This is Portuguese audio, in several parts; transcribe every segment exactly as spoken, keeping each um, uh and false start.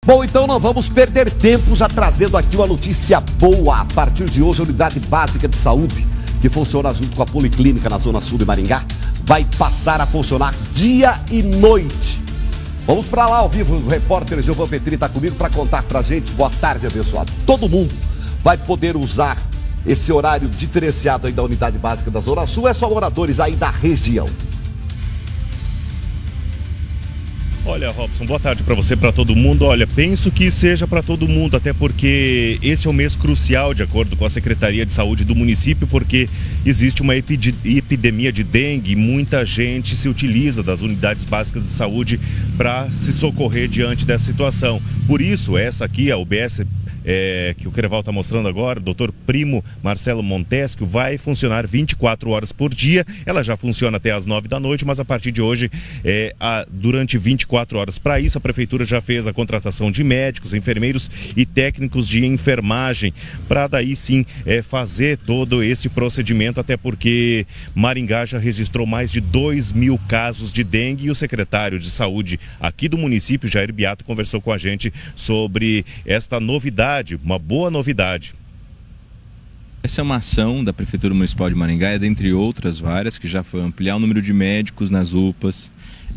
Bom, então não vamos perder tempo já trazendo aqui uma notícia boa. A partir de hoje, a Unidade Básica de Saúde, que funciona junto com a Policlínica na Zona Sul de Maringá, vai passar a funcionar dia e noite. Vamos para lá ao vivo, o repórter Gilvan Petri está comigo para contar para a gente. Boa tarde, abençoado. Todo mundo vai poder usar esse horário diferenciado aí da Unidade Básica da Zona Sul, é só moradores aí da região. Olha, Robson, boa tarde para você, para todo mundo. Olha, penso que seja para todo mundo, até porque esse é um mês crucial, de acordo com a Secretaria de Saúde do município, porque existe uma epidemia de dengue e muita gente se utiliza das unidades básicas de saúde para se socorrer diante dessa situação. Por isso, essa aqui, a U B S É, que o Quereval está mostrando agora, o doutor Primo Marcelo Montesquio, vai funcionar vinte e quatro horas por dia. Ela já funciona até às nove da noite, mas a partir de hoje, é, a, durante vinte e quatro horas. Para isso, a Prefeitura já fez a contratação de médicos, enfermeiros e técnicos de enfermagem, para daí sim é, fazer todo esse procedimento, até porque Maringá já registrou mais de dois mil casos de dengue e o secretário de saúde aqui do município, Jair Beato, conversou com a gente sobre esta novidade. Uma boa novidade. Essa é uma ação da Prefeitura Municipal de Maringá, é dentre outras várias, que já foi ampliar o número de médicos nas U P As,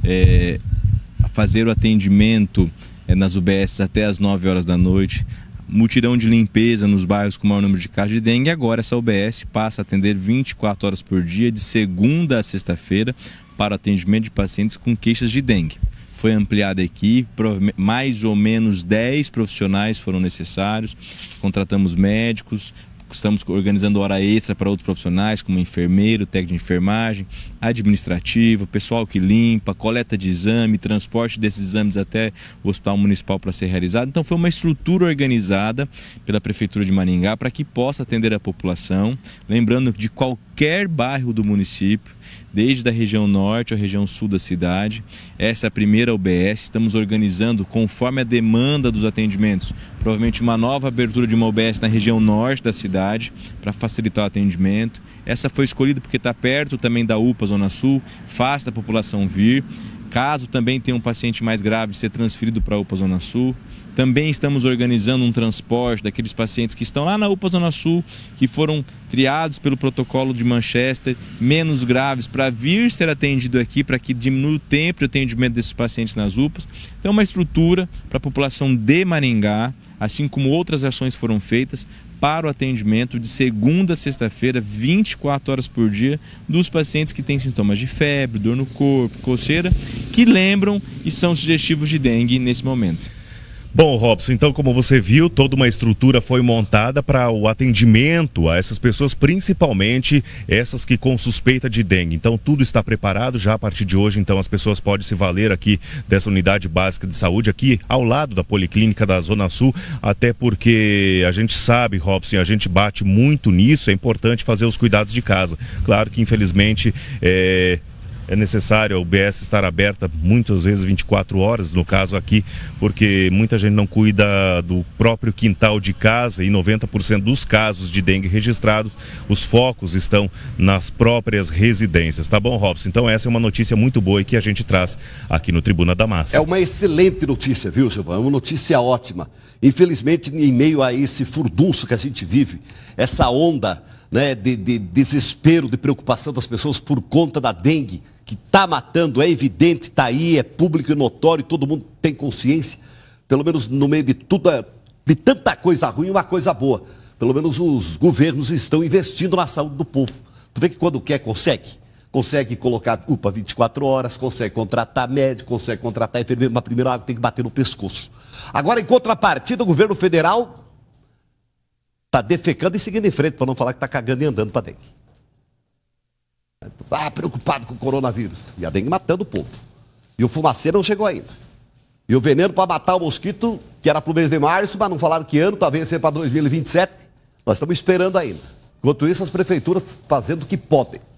é, fazer o atendimento é, nas U B S até as nove horas da noite, mutirão de limpeza nos bairros com o maior número de casos de dengue. Agora essa U B S passa a atender vinte e quatro horas por dia, de segunda a sexta-feira, para o atendimento de pacientes com queixas de dengue. Foi ampliada a equipe, mais ou menos dez profissionais foram necessários, contratamos médicos, estamos organizando hora extra para outros profissionais, como enfermeiro, técnico de enfermagem, administrativo, pessoal que limpa, coleta de exame, transporte desses exames até o Hospital Municipal para ser realizado. Então foi uma estrutura organizada pela Prefeitura de Maringá para que possa atender a população, lembrando de qualquer bairro do município, desde a região norte à região sul da cidade. Essa é a primeira U B S, estamos organizando conforme a demanda dos atendimentos, provavelmente uma nova abertura de uma U B S na região norte da cidade, para facilitar o atendimento. Essa foi escolhida porque está perto também da U P A Zona Sul, fácil da população vir. Caso também tenha um paciente mais grave, ser transferido para a U P A Zona Sul. Também estamos organizando um transporte daqueles pacientes que estão lá na U P A Zona Sul, que foram triados pelo protocolo de Manchester, menos graves, para vir ser atendido aqui, para que diminua o tempo de atendimento desses pacientes nas U P As. Então, uma estrutura para a população de Maringá, assim como outras ações foram feitas, para o atendimento de segunda a sexta-feira, vinte e quatro horas por dia, dos pacientes que têm sintomas de febre, dor no corpo, coceira, que lembram e são sugestivos de dengue nesse momento. Bom, Robson, então como você viu, toda uma estrutura foi montada para o atendimento a essas pessoas, principalmente essas que com suspeita de dengue. Então tudo está preparado já a partir de hoje, então as pessoas podem se valer aqui dessa unidade básica de saúde, aqui ao lado da Policlínica da Zona Sul, até porque a gente sabe, Robson, a gente bate muito nisso, é importante fazer os cuidados de casa. Claro que infelizmente é... É necessário a U B S estar aberta muitas vezes vinte e quatro horas, no caso aqui, porque muita gente não cuida do próprio quintal de casa e noventa por cento dos casos de dengue registrados, os focos estão nas próprias residências. Tá bom, Robson? Então essa é uma notícia muito boa e que a gente traz aqui no Tribuna da Massa. É uma excelente notícia, viu, Gilvan? É uma notícia ótima. Infelizmente, em meio a esse furdunço que a gente vive, essa onda, né, de, de desespero, de preocupação das pessoas por conta da dengue, que está matando, é evidente, está aí, é público e notório, todo mundo tem consciência, pelo menos no meio de tudo, de tanta coisa ruim, uma coisa boa. Pelo menos os governos estão investindo na saúde do povo. Tu vê que quando quer, consegue. Consegue colocar U P A vinte e quatro horas, consegue contratar médico, consegue contratar enfermeiro, mas primeiro a água tem que bater no pescoço. Agora, em contrapartida, o governo federal está defecando e seguindo em frente, para não falar que está cagando e andando para dengue. Ah, preocupado com o coronavírus. E a dengue matando o povo. E o fumaceiro não chegou ainda. E o veneno para matar o mosquito, que era para o mês de março, mas não falaram que ano, talvez seja para dois mil e vinte e sete. Nós estamos esperando ainda. Enquanto isso, as prefeituras fazendo o que podem.